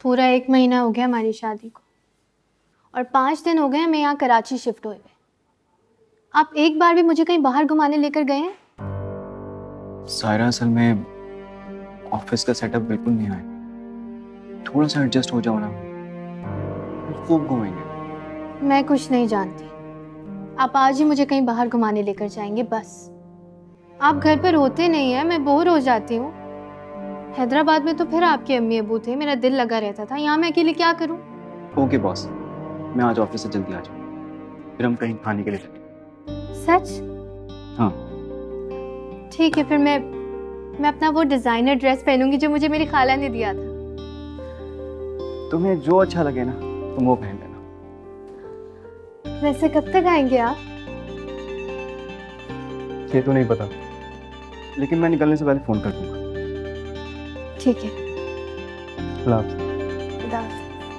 पूरा 1 महीना हो गया हमारी शादी को और 5 दिन हो गए मैं यहाँ कराची शिफ्ट हुए। आप एक बार भी मुझे कहीं बाहर घुमाने लेकर गए हैं? सायरा, असल में ऑफिस का सेटअप बिल्कुल नहीं है, थोड़ा सा एडजस्ट हो जाओ ना, खूब घूमेंगे। मैं कुछ नहीं जानती, आप आज ही मुझे कहीं बाहर घुमाने लेकर जाएंगे बस। आप घर पर होते नहीं हैं, मैं बोर हो जाती हूँ। हैदराबाद में तो फिर आपके अम्मी अबू थे, मेरा दिल लगा रहता था। यहाँ मैं अकेले क्या करूँ? ओके बॉस, मैं आज ऑफिस से जल्दी आ जाऊँ, फिर हम कहीं खाने के लिए चलेंगे। सच? हाँ ठीक है, फिर मैं अपना वो डिजाइनर ड्रेस पहनूंगी जो मुझे मेरी खाला ने दिया था। तुम्हें जो अच्छा लगे ना तुम वो पहन लेना। वैसे कब तक आएंगे आप? ये तो नहीं पता, लेकिन मैं निकलने से पहले फोन कर दूंगा। ठीक है, अल्लाह हाफ़िज़। खुदा हाफ़िज़।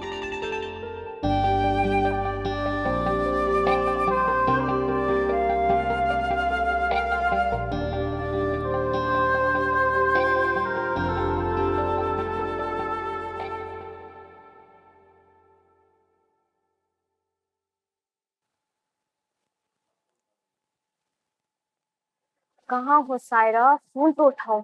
कहाँ हो सायरा? फोन तो उठाओ।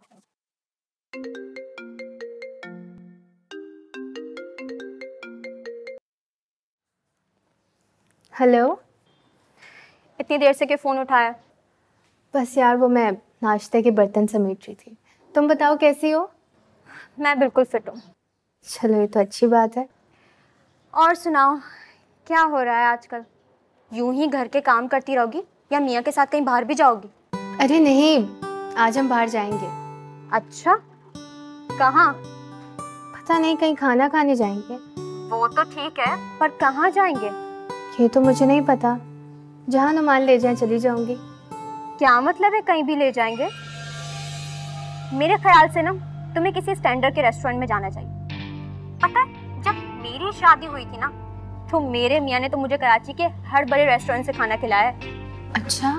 हेलो। इतनी देर से क्यों फोन उठाया? बस यार वो मैं नाश्ते के बर्तन समेट रही थी। तुम बताओ कैसी हो? मैं बिल्कुल फिट हूँ। चलो ये तो अच्छी बात है। और सुनाओ, क्या हो रहा है आजकल? यूं ही घर के काम करती रहोगी या मियाँ के साथ कहीं बाहर भी जाओगी? अरे नहीं, आज हम बाहर जाएंगे। अच्छा, कहाँ? पता नहीं, कहीं खाना खाने जाएंगे। वो तो ठीक है, पर कहाँ जाएंगे? ये तो मुझे नहीं पता, जहाँ नुमान ले जाए चली जाऊंगी। क्या मतलब है कहीं भी ले जाएंगे? मेरे ख्याल से ना तुम्हें किसी स्टैंडर्ड के रेस्टोरेंट में जाना चाहिए। पता है, जब मेरी शादी हुई थी ना तो मेरे मियाँ ने तो मुझे कराची के हर बड़े रेस्टोरेंट से खाना खिलाया है। अच्छा,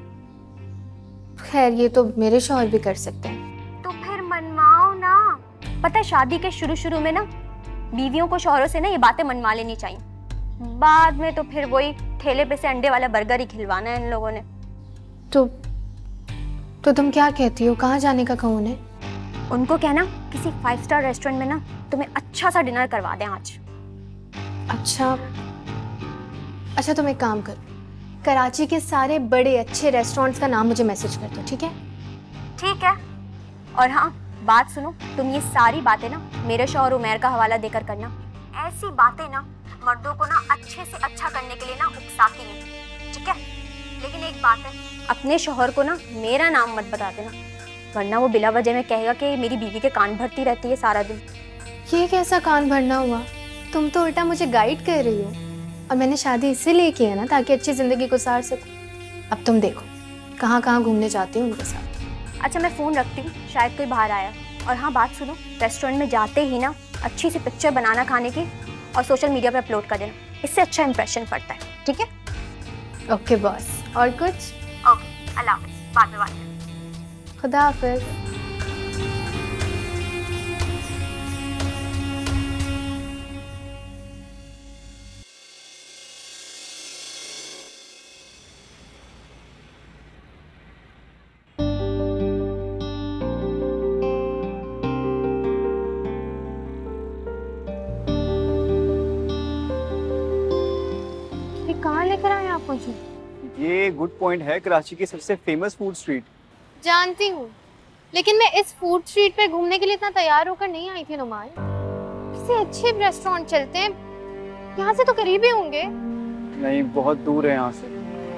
खैर ये तो मेरे शौहर भी कर सकते हैं। तो फिर मनवाओ ना। पता है, शादी के शुरू में ना बीवियों को शौहरों से ना ये बातें मनवा लेनी चाहिए। बाद में तो फिर वही ठेले पे से अंडे वाला बर्गर ही खिलवाना है इन लोगों ने। तो तुम क्या कहती हो, कहाँ जाने का कहूँ उन्हें? उनको कहना किसी 5 स्टार रेस्टोरेंट में ना तुम्हें अच्छा सा डिनर करवा दें आज। अच्छा तुम एक काम करो, कराची के सारे बड़े अच्छे रेस्टोरेंट्स का नाम मुझे मैसेज कर दो, ठीक है? ठीक है। और हाँ, बात सुनो, तुम ये सारी बातें ना मेरे शौहर उमैर का हवाला देकर करना। ऐसी बातें ना मर्दों को ना अच्छे से अच्छा करने के लिए ना उकसाती हैं, ठीक है? लेकिन एक बात है, अपने शौहर को ना मेरा नाम मत बता देना, वरना वो बिला वजह में कहेगा कि मेरी बीवी के कान भरती रहती है सारा दिन। ये कैसा कान भरना हुआ? तुम तो उल्टा मुझे गाइड कर रही हो, और मैंने शादी इसीलिए की है ना ताकि अच्छी जिंदगी गुजार सकूं। अब तुम देखो कहाँ कहाँ घूमने जाती हो उनके साथ। अच्छा मैं फ़ोन रखती हूँ, शायद कोई बाहर आया। और हाँ बात सुनो, रेस्टोरेंट में जाते ही ना अच्छी सी पिक्चर बनाना खाने की और सोशल मीडिया पर अपलोड कर देना, इससे अच्छा इंप्रेशन पड़ता है, ठीक है? Okay boss. और कुछ? ओके, अल्लाह हाफ़िज़, बाद में बात करें। खुदा हाफिज़। कहाँ लेकर आए आप मुझे? ये गुड पॉइंट है, कराची की सबसे फेमस फूड स्ट्रीट। जानती हूँ, लेकिन मैं इस फूड स्ट्रीट पे घूमने के लिए इतना तैयार होकर नहीं आई थी नुमान। किसी अच्छे रेस्टोरेंट चलते हैं, यहाँ से तो करीब ही होंगे। नहीं, बहुत दूर है यहाँ से।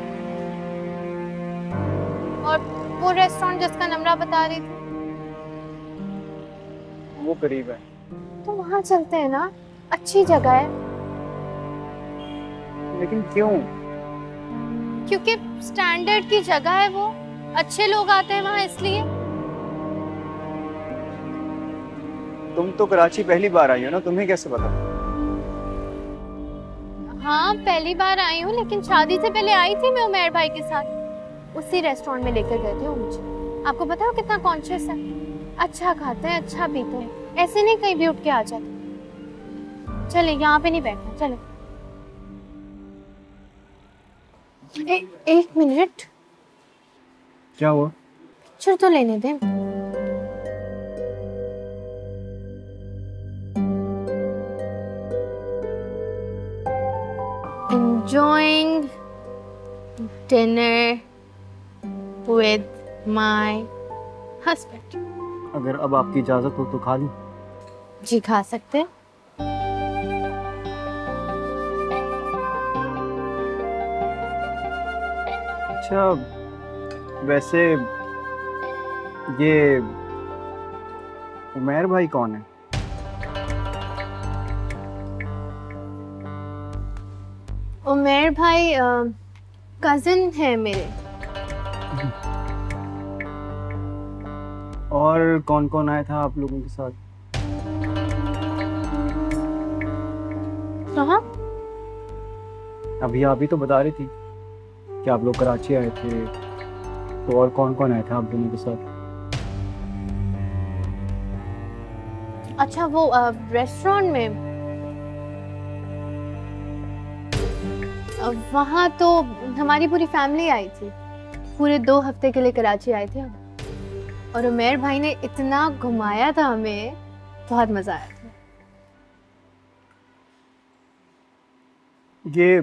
और वो रेस्टोरेंट जिसका नंबरा बता रही थी, वो करीब है। तो वहाँ चलते हैं ना, अच्छी जगह है। लेकिन क्यों? क्योंकि स्टैंडर्ड की जगह है वो, अच्छे लोग आते हैं वहाँ इसलिए। तुम तो कराची पहली बार आई हो ना, तुम्हें कैसे पता? हाँ पहली बार आई हूँ, लेकिन शादी से पहले आई थी मैं उमैर भाई के साथ। उसी रेस्टोरेंट में लेकर गए थे वो मुझे। आपको पता है कितना कॉन्शियस है, अच्छा खाते हैं, अच्छा पीते हैं, ऐसे नहीं कहीं भी उठ के आ जाते। चले, यहाँ पे नहीं बैठना, चले। एक मिनट, क्या हुआ? पिक्चर तो लेने दे। Enjoying dinner with my husband. अगर अब आपकी इजाजत हो तो खा लूं? जी खा सकते हैं। अच्छा, वैसे ये उमैर भाई कौन है? उमैर भाई कजिन है मेरे। और कौन कौन आया था आप लोगों के साथ? कहाँ? अभी आप ही तो बता रही थी कि आप लोग कराची आए थे, तो और कौन कौन आया था आप दोनों के साथ? अच्छा, वो रेस्टोरेंट में वहाँ तो हमारी पूरी फैमिली आई थी। पूरे 2 हफ्ते के लिए कराची आए थे हम। और उमैर भाई ने इतना घुमाया था हमें, बहुत मजा आया था। ये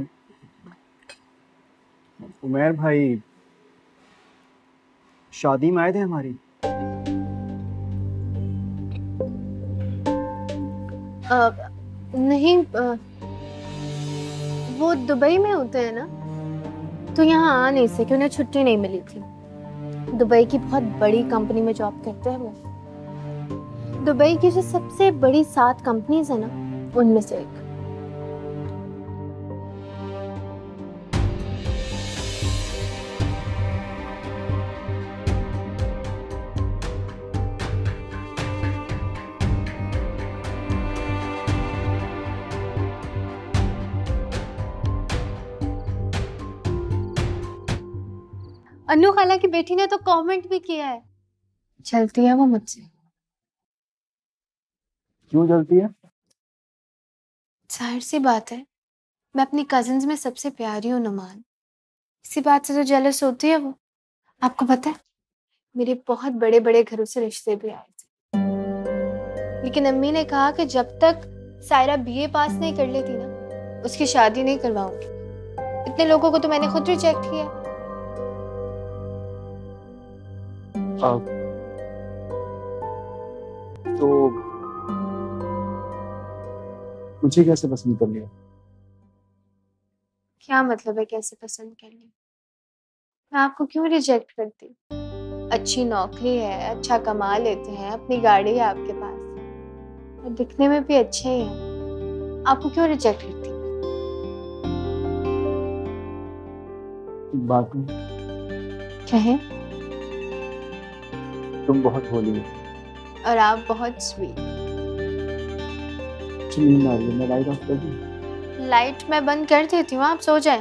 उमैर भाई शादी में आए थे हमारी? नहीं, वो दुबई में होते हैं ना, तो यहाँ आ नहीं सके, उन्हें छुट्टी नहीं मिली थी। दुबई की बहुत बड़ी कंपनी में जॉब करते हैं वो। दुबई की जो सबसे बड़ी 7 कंपनीज है ना, उनमें से एक। अनु खाला की बेटी ने तो कमेंट भी किया है, चलती है वो मुझसे। क्यों जलती है? जाहिर सी बात है, मैं अपनी कजिन्स में सबसे प्यारी हूँ नुमान, इसी बात से तो जेलस होती है वो। आपको पता है, मेरे बहुत बड़े बड़े घरों से रिश्ते भी आए थे, लेकिन अम्मी ने कहा कि जब तक सायरा बीए पास नहीं कर लेती ना, उसकी शादी नहीं करवाऊंगी। इतने लोगों को तो मैंने खुद रिजेक्ट किया। तो मुझे कैसे पसंद कर लिया? क्या मतलब है कैसे पसंद कर लिया? मैं आपको क्यों रिजेक्ट करती? अच्छी नौकरी है, अच्छा कमा लेते हैं, अपनी गाड़ी है आपके पास, और दिखने में भी अच्छे ही हैं। आपको क्यों रिजेक्ट करती? बात कहें। तुम बहुत भोली हो और आप बहुत स्वीट। नींद आ रही है, मैं लाइट ऑफ कर दूं? लाइट मैं बंद कर देती हूँ, आप सो जाएं।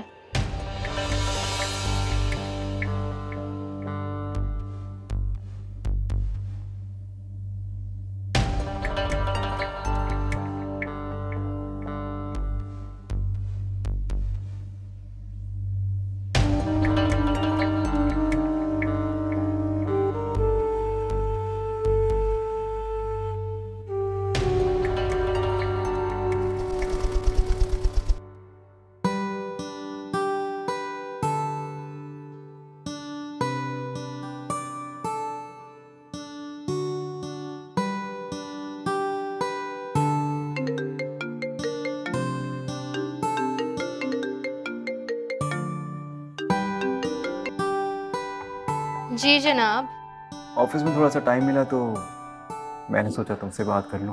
जी जनाब। ऑफिस में थोड़ा सा टाइम मिला तो मैंने सोचा तुमसे बात कर लूं।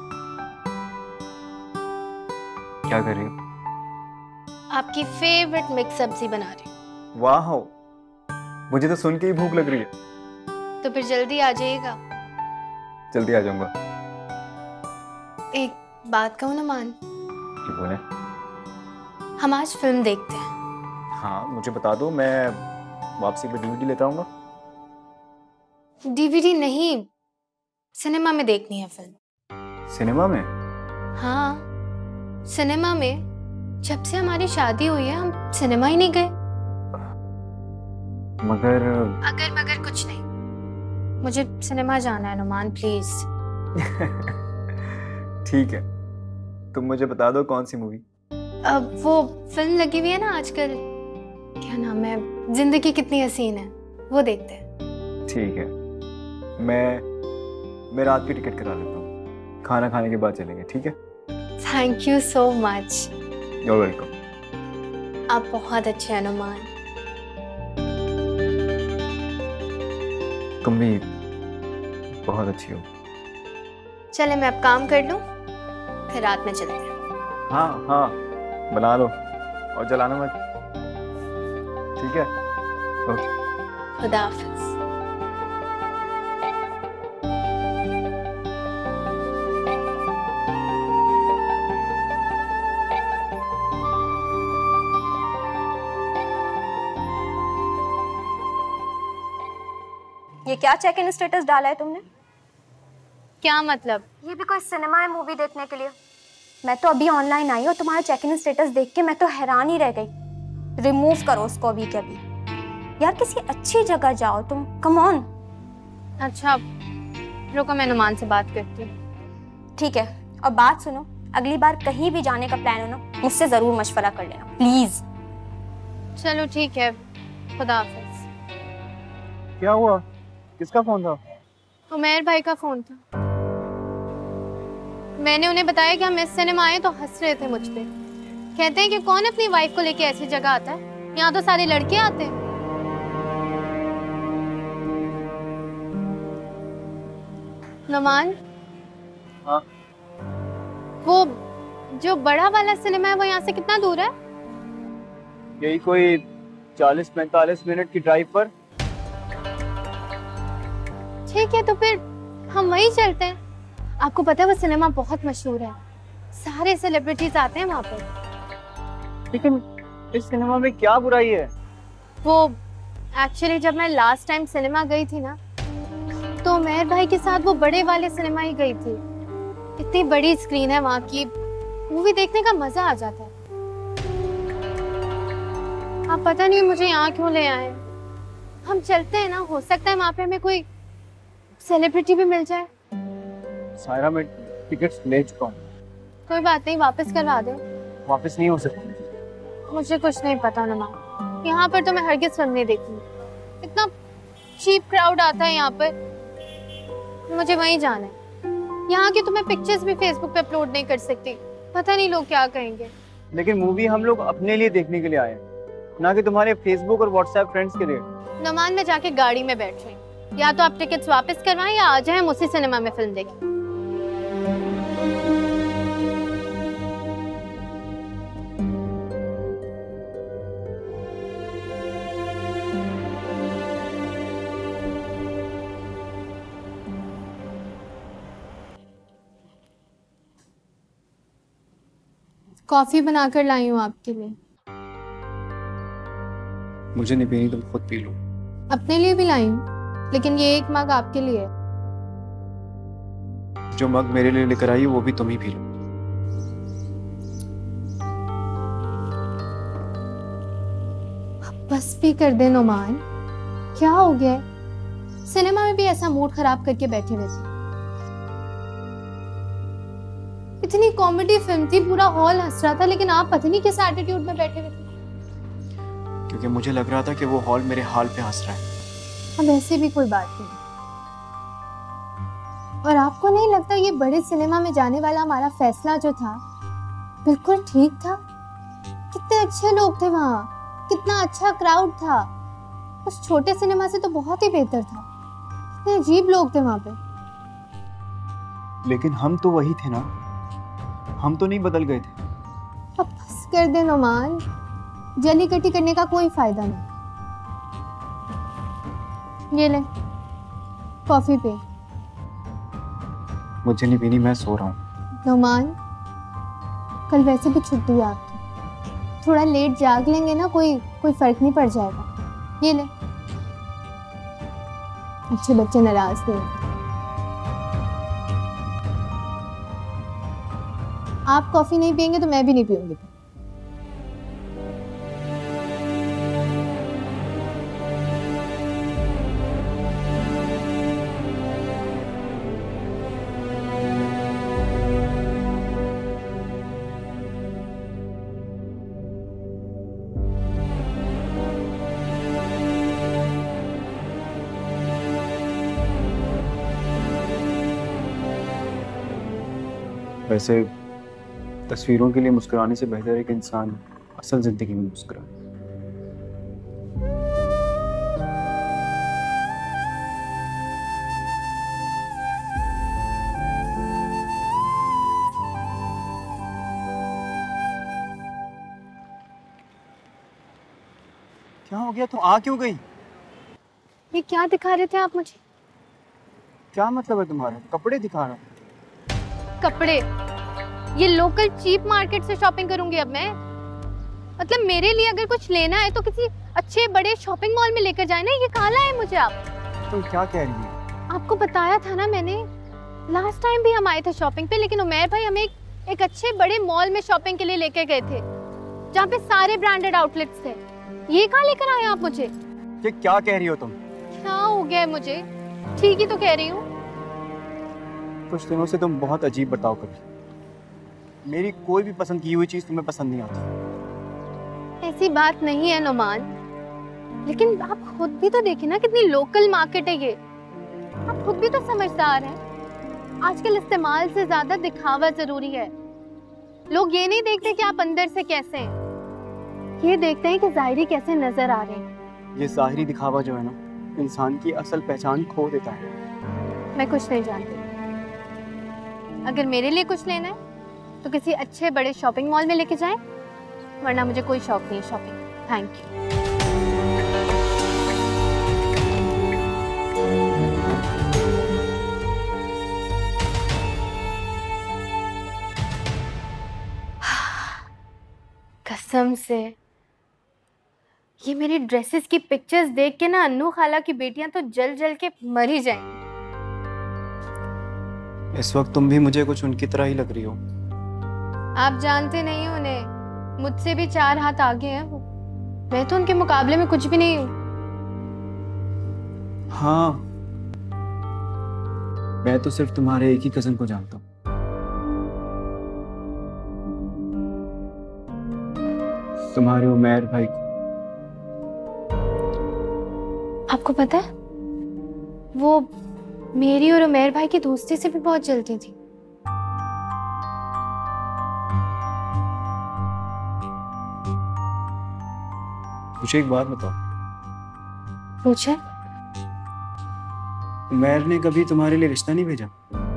क्या कर रही हो? आपकी फेवरेट मिक्स सब्जी बना रही हूँ। वाह, मुझे तो सुन के ही भूख लग रही है। तो फिर जल्दी आ जाइएगा। जल्दी आ जाऊंगा। एक बात कहूँ ना मान, क्या बोले? हम आज फिल्म देखते हैं। हाँ, मुझे बता दो, मैं वापसी पे डीवीडी लेता आऊंगा। डीवीडी नहीं, सिनेमा में देखनी है फिल्म। सिनेमा में? हाँ, सिनेमा में जब से हमारी शादी हुई है हम सिनेमा ही नहीं गए। मगर मगर कुछ नहीं, मुझे सिनेमा जाना है नुमान, प्लीज। ठीक है, तुम मुझे बता दो कौन सी मूवी। अब वो फिल्म लगी हुई है ना आजकल, क्या नाम है, जिंदगी कितनी हसीन है, वो देखते हैं। ठीक है, मैं रात की टिकट करा लेता हूँ, खाना खाने के बाद चलेंगे, ठीक है? Thank you so much. You are welcome. आप बहुत अच्छे हैं नुमान। तुम भी बहुत अच्छी हो। चले मैं अब काम कर लूं, फिर रात में चलते हैं। हाँ, बना लो और जलाना मत, ठीक है? ओके, खुदा हाफिज। ये क्या चेक इन स्टेटस डाला है तुमने? क्या मतलब? ये भी कोई सिनेमा है मूवी देखने के लिए? मैं तो अभी ऑनलाइन आई और तुम्हारा चेक इन स्टेटस देख के मैं तो हैरान ही रह गई। रिमूव करो उसको अभी के अभी। यार किसी अच्छी जगह जाओ तुम, कम ऑन। अच्छा रुको, मैं नुमान से बात करती हूँ। ठीक है, और बात सुनो, अगली बार कहीं भी जाने का प्लान हो ना, मुझसे जरूर मशवरा कर लेना प्लीज। चलो ठीक है, खुदा हाफिज। क्या हुआ? किसका फोन था? उमैर भाई का फोन था। मैंने उन्हें बताया कि हम इस सिनेमा आए तो हंस रहे थे मुझ पे। कहते हैं कि कौन अपनी वाइफ को लेके ऐसी जगह आता है, यहाँ तो सारे लड़के आते हैं। नुमान, हाँ? वो जो बड़ा वाला सिनेमा है वो यहाँ से कितना दूर है? यही कोई 40-45 मिनट की ड्राइव पर। ठीक है, तो फिर हम वहीं चलते हैं। आपको पता है वो सिनेमा बहुत मशहूर है, सारे सेलिब्रिटीज आते हैं वहाँ पर। लेकिन इस सिनेमा में क्या बुराई है? वो एक्चुअली जब मैं लास्ट टाइम सिनेमा गई थी ना, तो उमैर भाई के साथ वो बड़े वाले सिनेमा ही गई थी। इतनी बड़ी स्क्रीन है वहाँ की, मूवी देखने का मजा आ जाता है। आप पता नहीं मुझे यहाँ क्यों ले आए। हम चलते हैं ना, हो सकता है वहाँ पे हमें कोई सेलिब्रिटी भी मिल जाए। सायरा, मैं टिकट्स ले चुका हूँ। कोई बात नहीं, वापस करवा दो। वापस नहीं हो सकती। मुझे कुछ नहीं पता नुमान, यहाँ पर तो मैं हरगिज़ फिल्म नहीं देखूंगी। इतना चीप क्राउड आता है यहाँ पर, मुझे वहीं जाना है। यहाँ की तो मैं पिक्चर्स भी फेसबुक पे अपलोड नहीं कर सकती, पता नहीं लोग क्या कहेंगे। लेकिन मूवी हम लोग अपने लिए देखने के लिए आए हैं, ना कि तुम्हारे फेसबुक और व्हाट्सएप फ्रेंड्स के लिए। नुमान, मैं जाके गाड़ी में बैठ रही हूँ, या तो आप टिकट्स वापस करवाएं या आ जाएं हम उसी सिनेमा में फिल्म देखें। कॉफी बनाकर लाई हूँ आपके लिए। मुझे नहीं पीनी, तुम खुद पी लो। अपने लिए भी लाई हूँ, लेकिन ये एक मग आपके लिए है। जो मग मेरे लिए लेकर आई वो भी तुम ही पी लो। बस भी कर दे नुमान, क्या हो गया? सिनेमा में भी ऐसा मूड खराब करके बैठे हुए थे। इतनी कॉमेडी फिल्म थी, पूरा हॉल हंस रहा था, लेकिन आप पता नहीं किस एटीट्यूड में बैठे हुए थे। क्योंकि मुझे लग रहा था कि वो हॉल मेरे हाल पे हंस रहा है। अब ऐसे भी कोई बात नहीं। और आपको नहीं लगता ये बड़े सिनेमा में जाने वाला हमारा फैसला जो था बिल्कुल ठीक था? कितने अच्छे लोग थे वहाँ, कितना अच्छा क्राउड था। उस छोटे सिनेमा से तो बहुत ही बेहतर था। कितने अजीब लोग थे वहाँ पे। लेकिन हम तो वही थे ना, हम तो नहीं बदल गए थे। अब बस कर दे नुमान, जली कटी करने का कोई फायदा नहीं। ये ले कॉफी पे। मुझे नहीं पीनी, मैं सो रहा हूँ। नुमान, कल वैसे भी छुट्टी है आपकी, थोड़ा लेट जाग लेंगे ना, कोई फर्क नहीं पड़ जाएगा। ये ले, अच्छे बच्चे नाराज नहीं। आप कॉफी नहीं पियेंगे तो मैं भी नहीं पीऊंगी। वैसे तस्वीरों के लिए मुस्कुराने से बेहतर है कि इंसान असल जिंदगी में मुस्कुराए। क्या हो गया? तू आ क्यों गई? ये क्या दिखा रहे थे आप मुझे? क्या मतलब है तुम्हारा? कपड़े दिखा रहा हूँ। कपड़े? ये लोकल चीप मार्केट से शॉपिंग करूंगी अब मैं? मतलब मेरे लिए अगर कुछ लेना है तो किसी अच्छे बड़े शॉपिंग मॉल में लेकर जाए ना। ये कहाँ लाए मुझे आप? तुम क्या कह रही हो? आपको बताया था ना मैंने, लास्ट टाइम भी हम आए थे शॉपिंग पे, लेकिन उमैर भाई हमें एक अच्छे बड़े मॉल में शॉपिंग के लिए लेके गए थे जहाँ पे सारे ब्रांडेड आउटलेट्स थे। ये कहाँ लेकर आए आप मुझे? ये क्या कह रही हो तुम? क्या हो गया है मुझे? ठीक ही तो कह रही हूँ। कुछ दिनों से तुम बहुत अजीब बर्ताव कर रही हो। मेरी कोई भी पसंद की हुई चीज तुम्हें पसंद नहीं आती। ऐसी बात नहीं है नुमान, लेकिन आप खुद भी तो देखिए ना कितनी लोकल मार्केट है ये। आप खुद भी तो समझदार हैं। आजकल इस्तेमाल से ज्यादा दिखावा जरूरी है। लोग ये नहीं देखते कि आप अंदर से कैसे हैं, ये देखते हैं कि ज़ाहिरी कैसे नजर आ रहे हैं। ये ज़ाहिरी दिखावा जो है ना, इंसान की असल पहचान खो देता है। मैं कुछ नहीं जानती। अगर मेरे लिए कुछ लेना है तो किसी अच्छे बड़े शॉपिंग मॉल में लेके जाएं, वरना मुझे कोई शौक नहीं है शॉपिंग। Thank you. कसम से ये मेरी ड्रेसेस की पिक्चर्स देख के ना अन्नू खाला की बेटियां तो जल जल के मर ही जाएंगी। इस वक्त तुम भी मुझे कुछ उनकी तरह ही लग रही हो। आप जानते नहीं हो उन्हें, मुझसे भी 4 हाथ आगे हैं वो। मैं तो उनके मुकाबले में कुछ भी नहीं हूँ। हाँ, मैं तो सिर्फ तुम्हारे एक ही कजन को जानता हूँ। तुम्हारे उमैर भाई को। आपको पता है वो मेरी और उमैर भाई की दोस्ती से भी बहुत जलती थी। मुझे एक बात बताओ। पूछे? उमैर ने कभी तुम्हारे लिए रिश्ता नहीं भेजा?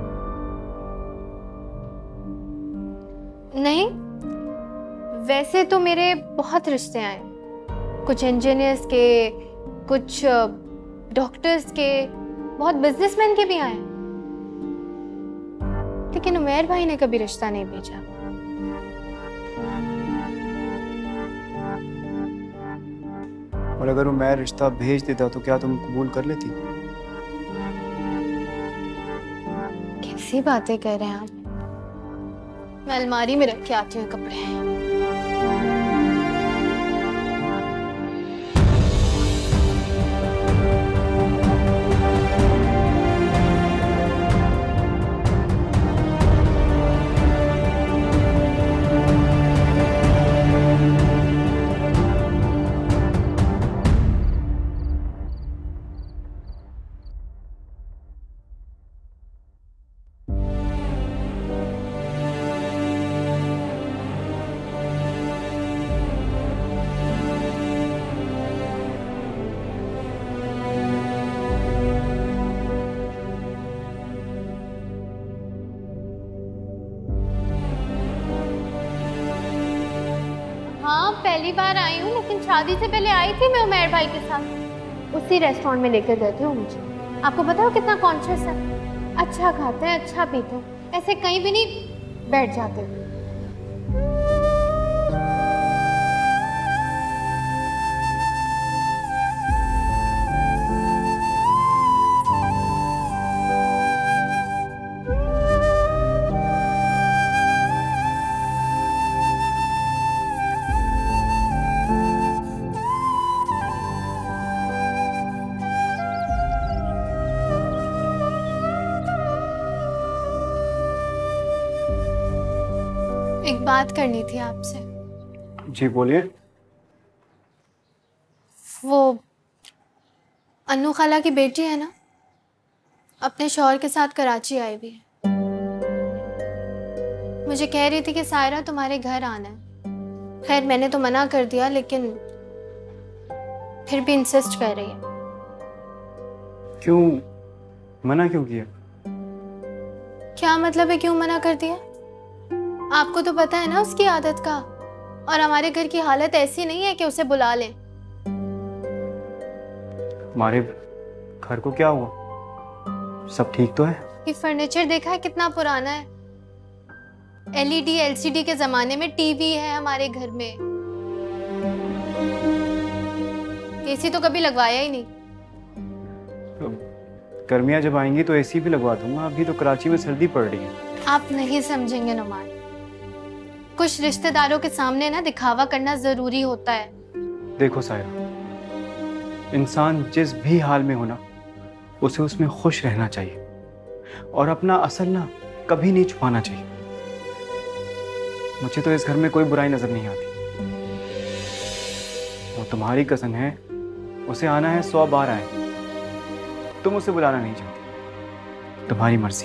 नहीं, वैसे तो मेरे बहुत रिश्ते आए, कुछ इंजीनियर्स के, कुछ डॉक्टर्स के, बहुत बिजनेसमैन के भी आए, लेकिन उमैर भाई ने कभी रिश्ता नहीं भेजा। और अगर उमैर रिश्ता भेज देता तो क्या तुम कबूल कर लेती? कैसी बातें कर रहे हैं आप? मैं अलमारी में रख के आती हूँ कपड़े। हाँ, पहली बार आई हूँ, लेकिन शादी से पहले आई थी मैं उमैर भाई के साथ। उसी रेस्टोरेंट में लेकर गए थे वो मुझे। आपको पता है कितना कॉन्शियस है, अच्छा खाते हैं, अच्छा पीते हैं, ऐसे कहीं भी नहीं बैठ जाते। एक बात करनी थी आपसे। जी बोलिए। वो अन्नू खाला की बेटी है ना, अपने शौहर के साथ कराची आई हुई है। मुझे कह रही थी कि सायरा तुम्हारे घर आना है। खैर मैंने तो मना कर दिया, लेकिन फिर भी इंसिस्ट कर रही है। क्यों मना क्यों किया? क्या मतलब है क्यों मना कर दिया? आपको तो पता है ना उसकी आदत का, और हमारे घर की हालत ऐसी नहीं है कि उसे बुला लें। हमारे घर को क्या हुआ? सब ठीक तो है? ये फर्नीचर देखा है कितना पुराना है। एलईडी एलसीडी के जमाने में टीवी है हमारे घर में। एसी तो कभी लगवाया ही नहीं। तो गर्मियाँ जब आएंगी तो एसी भी लगवा दूंगा। अभी तो कराची में सर्दी पड़ रही है। आप नहीं समझेंगे नुमान, कुछ रिश्तेदारों के सामने ना दिखावा करना जरूरी होता है। देखो सायरा, इंसान जिस भी हाल में हो ना, उसे उसमें खुश रहना चाहिए और अपना असल ना कभी नहीं छुपाना चाहिए। मुझे तो इस घर में कोई बुराई नजर नहीं आती। वो तुम्हारी कज़न है, उसे आना है 100 बार आए। तुम उसे बुलाना नहीं चाहती, तुम्हारी मर्जी।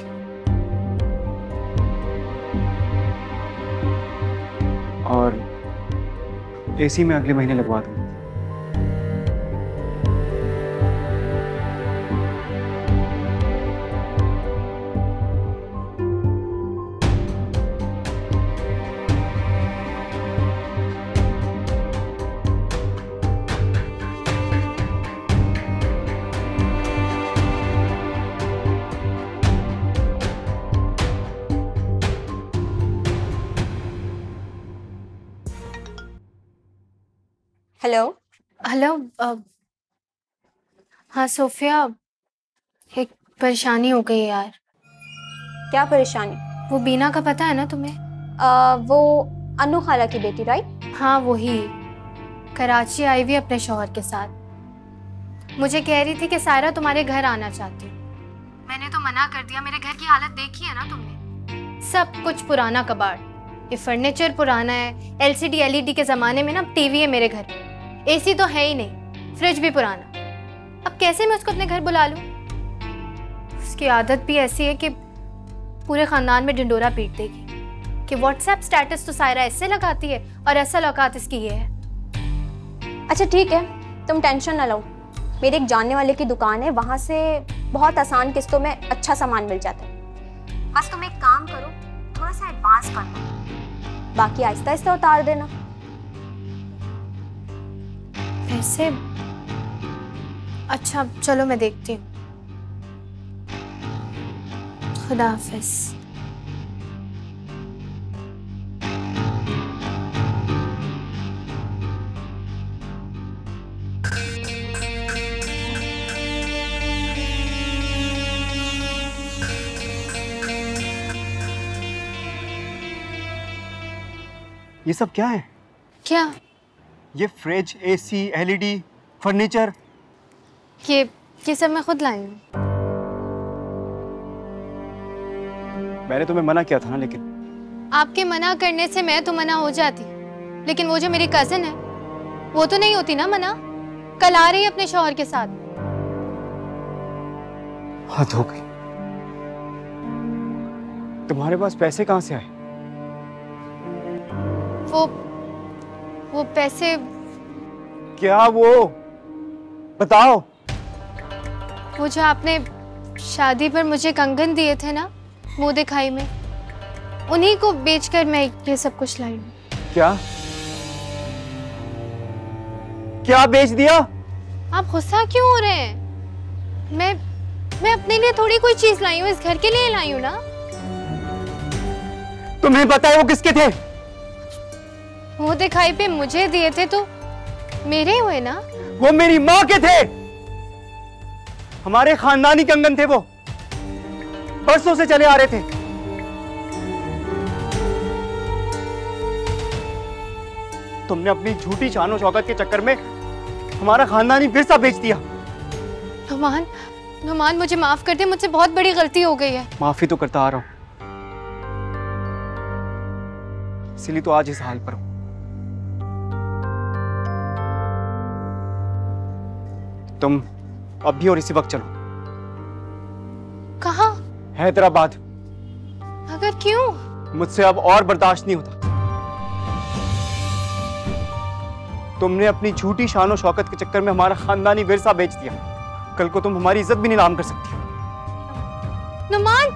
और एसी में अगले महीने लगवा दूंगा। हेलो। हेलो। हाँ सोफिया, एक परेशानी हो गई है यार। क्या परेशानी? वो बीना का पता है ना तुम्हें? वो अन्नू खाला की बेटी, राइट? हाँ वही, कराची आई हुई अपने शौहर के साथ। मुझे कह रही थी कि सायरा तुम्हारे घर आना चाहती हूँ। मैंने तो मना कर दिया। मेरे घर की हालत देखी है ना तुमने, सब कुछ पुराना कबाड़, ये फर्नीचर पुराना है। एलसीडी एलईडी के ज़माने में ना टीवी है मेरे घर, एसी तो है ही नहीं, फ्रिज भी पुराना। अब कैसे मैं उसको अपने घर बुला लूँ? उसकी आदत भी ऐसी है कि पूरे ख़ानदान में ढिंडोरा पीट देगी कि व्हाट्सएप स्टेटस तो सायरा इससे लगाती है और असल औकात इसकी ये है। अच्छा ठीक है, तुम टेंशन ना लो। मेरे एक जानने वाले की दुकान है, वहाँ से बहुत आसान किस्तों में अच्छा सामान मिल जाता है। बस तुम एक काम करो, थोड़ा सा एडवांस कर दो, बाकी आहिस्ता आहिस्ता उतार देना। वैसे अच्छा चलो मैं देखती हूँ। खुदा हाफिज। ये सब क्या है? क्या? ये फ्रिज, एसी, एलईडी, फर्नीचर, ये सब मैं खुद लाई हूँ। मैंने तुम्हें मना किया था ना। लेकिन आपके मना करने से मैं तो मना हो जाती, लेकिन वो जो मेरी कजिन है वो तो नहीं होती ना मना। कल आ रही है अपने शौहर के साथ। हद हो गई। तुम्हारे पास पैसे कहाँ से आए? वो पैसे? क्या वो? बताओ। वो जो आपने शादी पर मुझे कंगन दिए थे ना मुंह दिखाई में, उन्हीं को बेचकर मैं ये सब कुछ लाई हूँ। क्या क्या बेच दिया? आप गुस्सा क्यों हो रहे हैं? मैं अपने लिए थोड़ी कोई चीज लाई हूँ, इस घर के लिए लाई हूँ ना। तुम्हें पता है वो किसके थे? मुंह दिखाई पे मुझे दिए थे तो मेरे हुए ना। वो मेरी माँ के थे, हमारे खानदानी कंगन थे। वो बरसों से चले आ रहे थे। तुमने अपनी झूठी शानो शौकत के चक्कर में हमारा खानदानी विरसा बेच दिया। नुमान मुझे माफ कर दे, मुझसे बहुत बड़ी गलती हो गई है। माफी तो करता आ रहा हूं, इसलिए तो आज इस हाल पर हूं। तुम अभी और इसी वक्त चलो। कहाँ? हैदराबाद। मगर क्यों? मुझसे अब और बर्दाश्त नहीं होता। तुमने अपनी झूठी शान और शौकत के चक्कर में हमारा खानदानी विरसा बेच दिया। कल को तुम हमारी इज्जत भी नीलाम कर सकती हो। नुमान!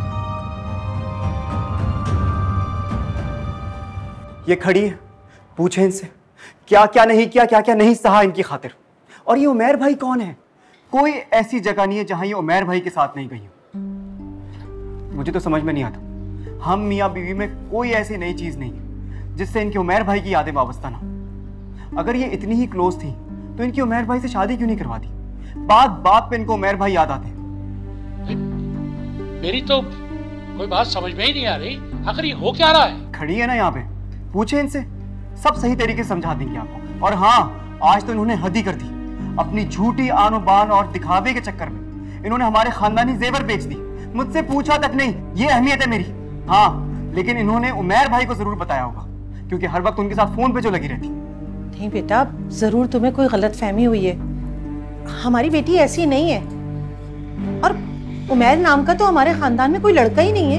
ये खड़ी है, पूछे इनसे क्या क्या नहीं किया, क्या क्या नहीं सहा इनकी खातिर। और ये उमैर भाई कौन है? कोई ऐसी जगह नहीं है जहां ये उमैर भाई के साथ नहीं गई हो। मुझे तो समझ में नहीं आता, हम मियाँ बीवी में कोई ऐसी नई चीज नहीं है जिससे इनके उमैर भाई की यादें वाबस्ता ना हो। अगर ये इतनी ही क्लोज थी तो इनकी उमैर भाई से शादी क्यों नहीं करवा दी? बात बात पे इनको उमैर भाई याद आते हैं। मेरी तो कोई बात समझ में ही नहीं आ रही, आखिर ये हो क्या रहा है? खड़ी है ना यहाँ पे, पूछे इनसे, सब सही तरीके से समझा देंगे आपको। और हाँ, आज तो इन्होंने हद ही कर दी। अपनी झूठी आनो बान और दिखावे के चक्कर में इन्होंने हमारे खानदानी जेवर बेच दी। मुझसे पूछा तक नहीं, ये अहमियत है मेरी। हाँ, लेकिन इन्होंने उमैर भाई को जरूर बताया होगा, क्योंकि हर वक्त उनके साथ फोन पे जो लगी रहती। नहीं बेटा, जरूर तुम्हें कोई गलतफहमी हुई है। हमारी बेटी ऐसी नहीं है, और उमैर नाम का तो हमारे खानदान में कोई लड़का ही नहीं है।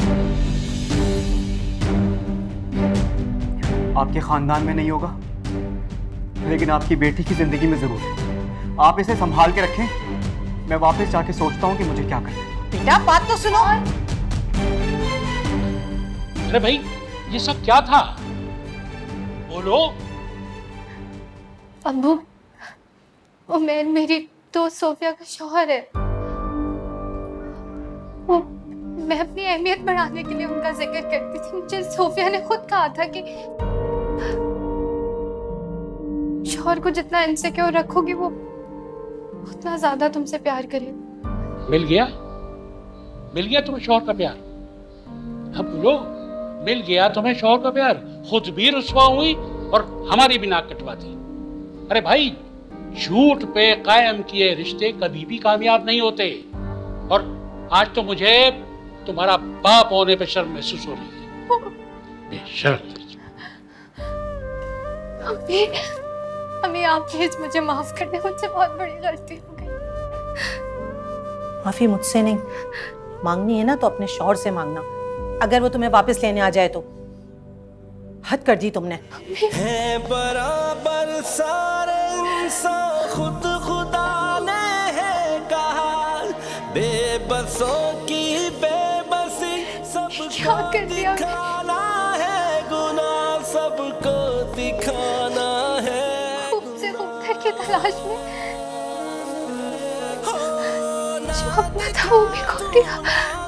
आपके खानदान में नहीं होगा, लेकिन आपकी बेटी की जिंदगी में जरूर है। आप इसे संभाल के रखें। मैं वापस जाके सोचता हूँ कि मुझे क्या करना है। बेटा बात तो सुनो। अरे भाई, ये सब क्या था? बोलो। अब्बू, उमैर मेरी दोस्त सोफिया का शौहर है। वो, मैं अपनी अहमियत बढ़ाने के लिए उनका जिक्र करती थी। मुझे सोफिया ने खुद कहा था कि शौहर को जितना इनसिक्योर रखोगी वो उतना ज्यादा तुमसे प्यार करेगा। मिल गया तुम्हें शौहर का प्यार? अब बोलो, मिल गया तुम्हें शौहर का प्यार? खुद भी रुसवा हुई और हमारी भी नाक कटवा दी। अरे भाई, झूठ पे कायम किए रिश्ते कभी भी कामयाब नहीं होते। और आज तो मुझे तुम्हारा बाप होने पे शर्म महसूस हो रही है। बेशर्म। अम्मी, आप प्लीज मुझे माफ कर दें, मुझसे बहुत बड़ी गलती हो गई। माफी मुझसे नहीं मांगनी है ना तो अपने शौहर से मांगना, अगर वो तुम्हें वापस लेने आ जाए तो। हद कर दी तुमने। है बराबर सारे इंसान, खुद खुदा ने है कहा, बेबसों की बेबसी सबको दिखाना है, गुनाह सबको दिखाना है। की तलाश में जो अपना था वो भी खो दिया।